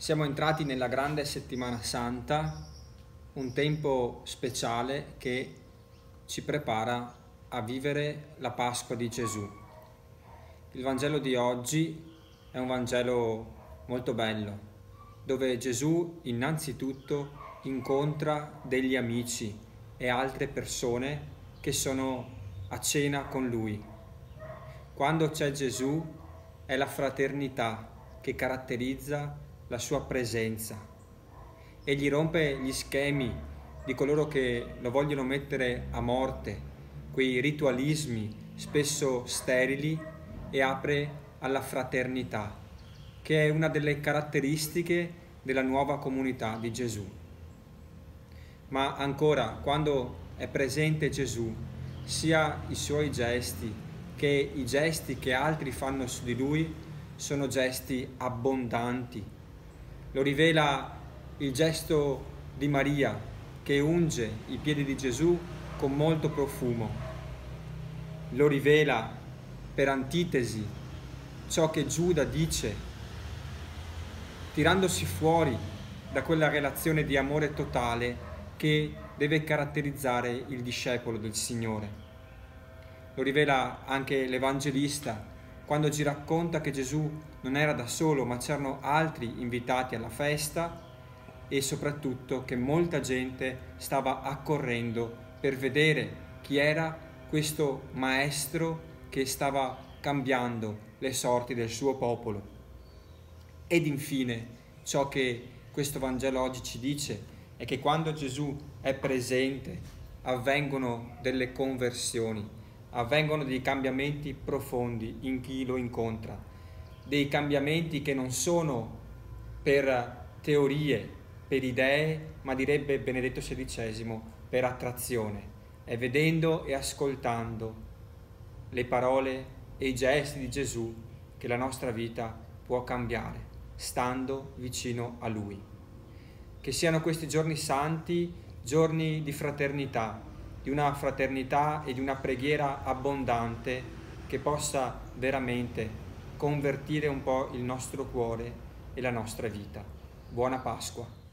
Siamo entrati nella grande settimana santa, un tempo speciale che ci prepara a vivere la Pasqua di Gesù. Il Vangelo di oggi è un Vangelo molto bello, dove Gesù innanzitutto incontra degli amici e altre persone che sono a cena con lui. Quando c'è Gesù è la fraternità che caratterizza la sua presenza. Egli rompe gli schemi di coloro che lo vogliono mettere a morte, quei ritualismi spesso sterili, e apre alla fraternità, che è una delle caratteristiche della nuova comunità di Gesù. Ma ancora, quando è presente Gesù, sia i suoi gesti che i gesti che altri fanno su di lui sono gesti abbondanti. Lo rivela il gesto di Maria che unge i piedi di Gesù con molto profumo. Lo rivela per antitesi ciò che Giuda dice, tirandosi fuori da quella relazione di amore totale che deve caratterizzare il discepolo del Signore. Lo rivela anche l'Evangelista quando ci racconta che Gesù non era da solo, ma c'erano altri invitati alla festa e soprattutto che molta gente stava accorrendo per vedere chi era questo maestro che stava cambiando le sorti del suo popolo. Ed infine, ciò che questo Vangelo oggi ci dice è che quando Gesù è presente avvengono delle conversioni, avvengono dei cambiamenti profondi in chi lo incontra, dei cambiamenti che non sono per teorie, per idee, ma direbbe Benedetto XVI, per attrazione. È vedendo e ascoltando le parole e i gesti di Gesù che la nostra vita può cambiare, stando vicino a Lui. Che siano questi giorni santi, giorni di fraternità, di una fraternità e di una preghiera abbondante che possa veramente convertire un po' il nostro cuore e la nostra vita. Buona Pasqua!